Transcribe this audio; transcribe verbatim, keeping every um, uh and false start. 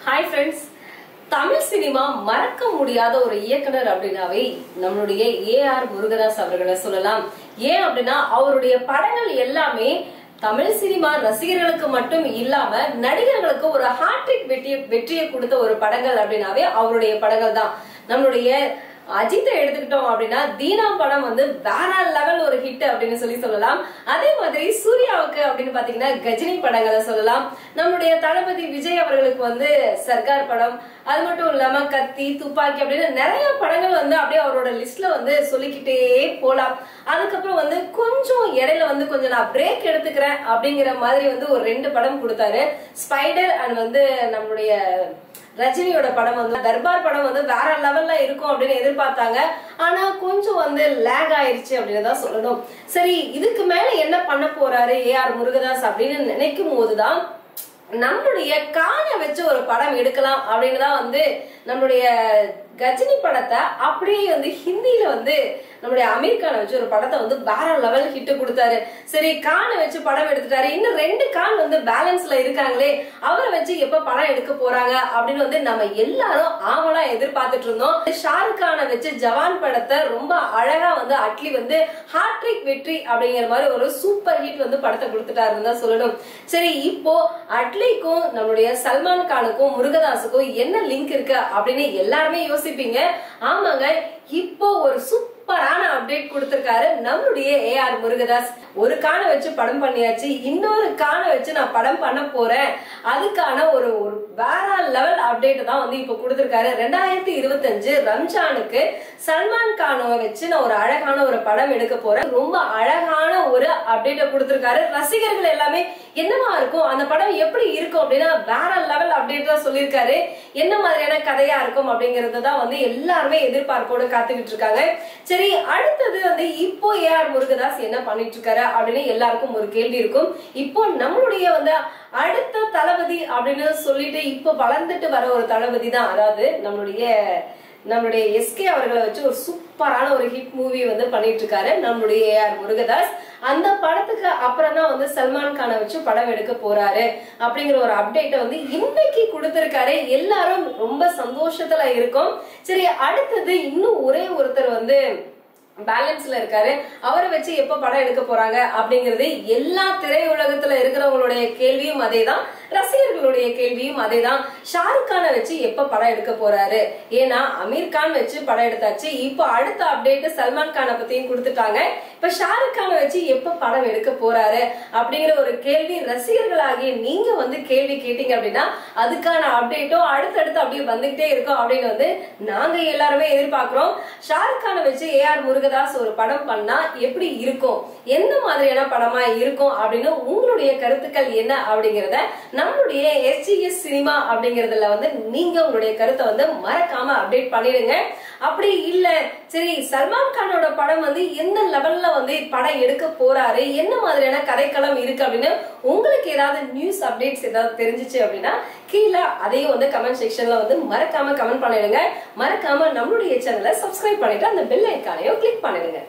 Hi friends, Tamil cinema மறக்க முடியாத ஒரு இயக்குனர் அப்படினாவே நம்மளுடைய ஏ ஆர் முருகதாஸ் அவர்களை சொல்லலாம். ஏன் அப்படின்னா அவருடைய படங்கள் எல்லாமே தமிழ் சினிமா ரசிகர்களுக்கு மட்டும் இல்லாம நடிகர்களுக்கு ஒரு ஹாட்ரிக் வெற்றி வெற்றியை கொடுத்த ஒரு படங்கள் அப்படினாவே அவருடைய படங்கள் தான். நம்மளுடைய அஜித்தை எடுத்துக்கிட்டோம் அப்படின்னா தீனா படம் வந்து வேற லெவல் ஒரு ஹிட் அப்படின்னு சொல்லி சொல்லலாம். அதே மாதிரி சூர்யாவுக்கு அப்படின்னு பாத்தீங்கன்னா கஜினி படங்களை சொல்லலாம். நம்மளுடைய தளபதி விஜய் அவர்களுக்கு வந்து சர்க்கார் படம், அது மட்டும் இல்லாம கத்தி, துப்பாக்கி அப்படின்னு நிறைய படங்கள் வந்து அப்படியே அவரோட லிஸ்ட்ல வந்து சொல்லிக்கிட்டே போலாம். அதுக்கப்புறம் வந்து கொஞ்சம் இடையில வந்து கொஞ்சம் நான் பிரேக் எடுத்துக்கிறேன் அப்படிங்கிற மாதிரி வந்து ஒரு ரெண்டு படம் கொடுத்தாரு. ஸ்பைடர் அண்ட் வந்து நம்மளுடைய ரஜினியோட படம் வந்து தர்பார் படம் வந்து வேற லெவல்ல இருக்கும் அப்படின்னு எதிர்பார்த்தாங்க. ஆனா கொஞ்சம் வந்து லேக் ஆயிருச்சு அப்படின்னு தான் சொல்லணும். சரி, இதுக்கு மேல என்ன பண்ண போறாரு ஏ ஆர் முருகதாஸ் அப்படின்னு நினைக்கும் போதுதான் நம்மளுடைய காண வச்சு ஒரு படம் எடுக்கலாம் அப்படின்னு தான் வந்து நம்மளுடைய கஜினி படத்தை அப்படியே வந்து ஹிந்தியில வந்து நம்மளுடைய அமீர் கானை வச்சு ஒரு படத்தை வந்து வேற லெவல் ஹிட் கொடுத்தாரு. சரி, கானை வச்சு படம் எடுத்துட்டாரு, இன்னும் ரெண்டு கான் வந்து பேலன்ஸ்ல இருக்காங்களே, அவரை வச்சு எப்ப படம் எடுக்க போறாங்க அப்படின்னு வந்து நம்ம எல்லாரும் ஆவலா எதிர்பார்த்துட்டு இருந்தோம். ஷாருக் கானை வச்சு ஜவான் படத்தை ரொம்ப அழகா வந்து அட்லி வந்து ஹாட்ரிக் வெற்றி அப்படிங்கிற மாதிரி ஒரு சூப்பர் ஹிட் வந்து படத்தை கொடுத்துட்டாருன்னு தான் சொல்லணும். சரி, இப்போ அட்லிக்கும் நம்மளுடைய சல்மான் கானுக்கும் முருகதாஸுக்கும் என்ன லிங்க் இருக்கு அப்படின்னு எல்லாருமே யோசிப்பீங்க. ஆமாங்க, இப்போ ஒரு சூப்பரான அப்டேட் கொடுத்திருக்காரு நம்மளுடைய ஏ ஆர் முருகதாஸ். ஒரு காண வச்சு படம் பண்ணியாச்சு, இன்னொரு காண வச்சு நான் படம் பண்ண போறேன். அதுக்கான ஒரு ஒரு வேற லெவல் அப்டேட் தான் வந்து இப்ப கொடுத்திருக்காரு. ரெண்டாயிரத்தி இருபத்தி அஞ்சு ரம்ஜானுக்கு சல்மான் கானை வச்சு நான் ஒரு அழகான ஒரு படம் எடுக்க போறேன். ரொம்ப அழகான ஒரு அப்டேட்ட கொடுத்திருக்காரு. ரசிகர்கள் எல்லாமே என்னவா இருக்கும், அந்த படம் எப்படி இருக்கும் அப்படின்னா வேற லெவல் அப்டேட் தான் சொல்லியிருக்காரு. என்ன மாதிரியான கதையா இருக்கும் அப்படிங்கறது தான் வந்து எல்லாருமே எதிர்பார்ப்போடு காத்துக்கிட்டு இருக்காங்க. சரி, அடுத்தது வந்து இப்போ ஏ ஆர் முருகதாஸ் என்ன பண்ணிட்டு இருக்காரு அப்படின்னு எல்லாருக்கும் ஒரு கேள்வி இருக்கும். இப்போ நம்மளுடைய வந்து அடுத்த தளபதி அப்படின்னு சொல்லிட்டு இப்போ வளர்ந்துட்டு வர ஒரு தளபதி தான், அதாவது நம்மளுடைய நம்மளுடைய எஸ்கே அவர்களை வச்சு ஒரு சூப்பரான ஒரு ஹிட் மூவி வந்து பண்ணிட்டு இருக்காரு நம்மளுடைய ஏ ஆர் முருகதாஸ். அந்த படத்துக்கு அப்புறம் தான் வந்து சல்மான் கானை வச்சு படம் எடுக்க போறாரு அப்படிங்கிற ஒரு அப்டேட்டை வந்து இன்னைக்கு கொடுத்திருக்காரு. எல்லாரும் ரொம்ப சந்தோஷத்துல இருக்கும். சரி, அடுத்தது இன்னும் ஒரே ஒருத்தர் வந்து பேலன்ஸ்ல இருக்காரு, அவரை வச்சு எப்ப படம் எடுக்க போறாங்க அப்படிங்கிறது எல்லா திரையுலகத்துல இருக்கிறவங்களுடைய கேள்வியும் அதேதான், ரசிகர்களுடைய கேள்வியும் அதேதான். ஷாருக் கானை வச்சு எப்ப படம் எடுக்க போறாரு? ஏன்னா அமீர் கான் வச்சு படம் எடுத்தாச்சு, இப்போ அடுத்த அப்டேட் சல்மான் கானை பத்தியும் கொடுத்துட்டாங்க. இப்ப ஷாருக் கானை வச்சு எப்ப படம் எடுக்க போறாரு அப்படிங்கிற ஒரு கேள்வி ரசிகர்களாகிய நீங்க வந்து கேள்வி கேட்டீங்க அப்படின்னா அதுக்கான அப்டேட்டோ அடுத்தடுத்து அப்படியே வந்துகிட்டே இருக்கும் அப்படின்னு வந்து நாங்க எல்லாருமே எதிர்பார்க்கிறோம். ஷாருக் கானை வச்சு ஏ ஆர் முருகதாஸ் ஒரு படம் பண்ணா எப்படி இருக்கும், எந்த மாதிரியான படமா இருக்கும் அப்படின்னு உங்களுடைய கருத்துக்கள் என்ன அப்படிங்கறத நம்மளுடைய எஸ் ஜி எஸ் சினிமா அப்படிங்கறதுல வந்து நீங்க உங்களுடைய கருத்தை வந்து மறக்காம அப்டேட் பண்ணிடுங்க. அப்படி இல்ல சரி சல்மான் கானோட படம் வந்து எந்த லெவல்ல வந்து படம் எடுக்க போறாரு, என்ன மாதிரியான கதைக்களம் இருக்கு அப்படின்னு உங்களுக்கு ஏதாவது நியூஸ் அப்டேட்ஸ் ஏதாவது தெரிஞ்சிச்சு அப்படின்னா கீழே அதையும் வந்து கமெண்ட் செக்ஷன்ல வந்து மறக்காம கமெண்ட் பண்ணிடுங்க. மறக்காம நம்மளுடைய சேனலை சப்ஸ்கிரைப் பண்ணிட்டு அந்த பெல் ஐக்கானையும் கிளிக் பண்ணிடுங்க.